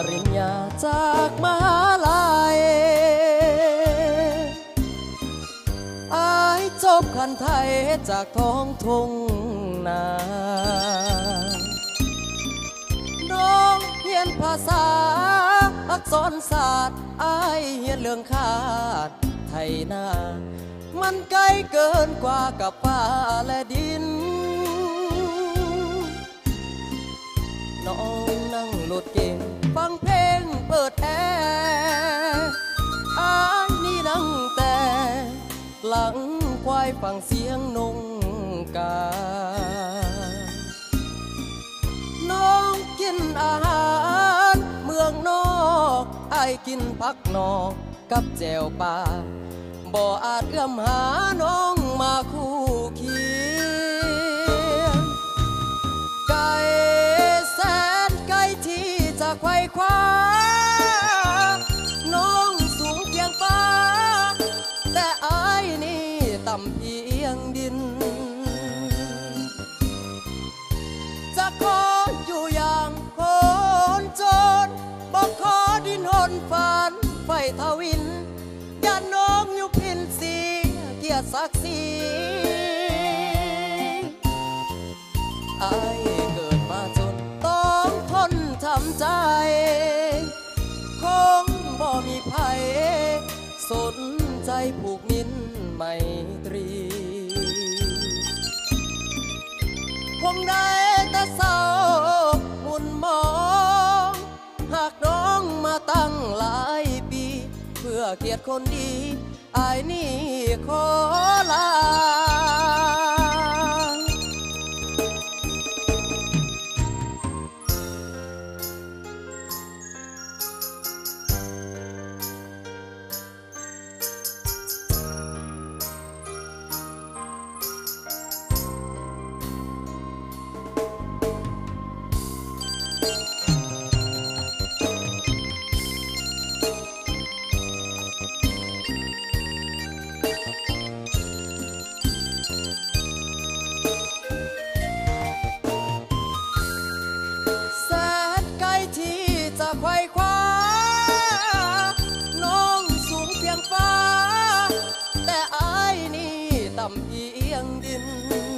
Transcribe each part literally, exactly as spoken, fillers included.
ริญญาจากมหาลัยอายจบขันไทยจากท้องทุ่งนาน้องเรียนภาษาอักษรศาสตร์อายเรียนเรื่องคาดไทยนามันไกลเกินกว่ากับฟ้าและดินน้องนั่งรถเก่งฟังเพลงเปิดแอร์อายนี่นั่งแต่หลังควายฟังเสียงนงกาน้องกินอาหารเมืองนอกอายกินผักนอกกับแจวปลาบ่อาจเอื้อมหาน้องมาคู่เคียงไกลแสนไกลที่จะไขว่คว้าน้องสูงเพียงฟ้าแต่อายนี่ต่ำเพียงดินจะขออยู่อย่างคนจนบอกขอดินหนฝันไฟทวินอย่าน้องอยู่พินสีเกียรติศักดิ์ศรีอายเกิดมาจนต้องทนทำใจคงบ่มีภัยสนใจผูกมิตรไมตรีคงได้แต่เศร้ามุนมองหากน้องมาตั้งหลายปีเพื่อเกียรติคนดีอายนี่ขอลาไขว่คว้าน้องสูงเพียงฟ้าแต่อายนี่ต่ำเพียงดิน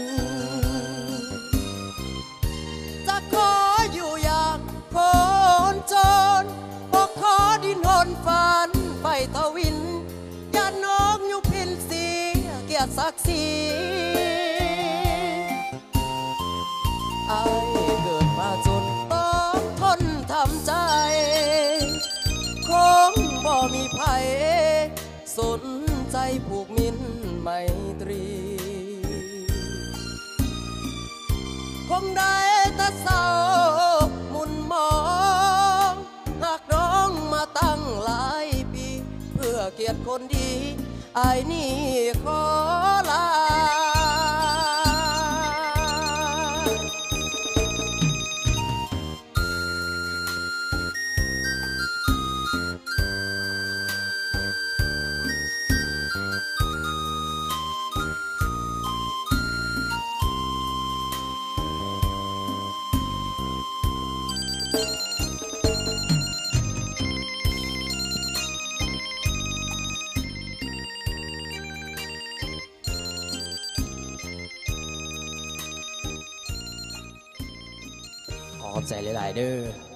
จะขออยู่อย่างคนจนบอกขอดินหนฝันไปทวินอย่าน้องอยู่พินสีเกียรติศักดิ์ศรีอายเกิดมาจนต้องทนทำใจคงบ่มีภัยสนใจผูกมิตรไมตรีคงได้แต่เศร้ามุนมองหากน้องมาตั้งหลายปีเพื่อเกียรติคนดีอายนี่ขอลาขอบใจหลายๆเด้อ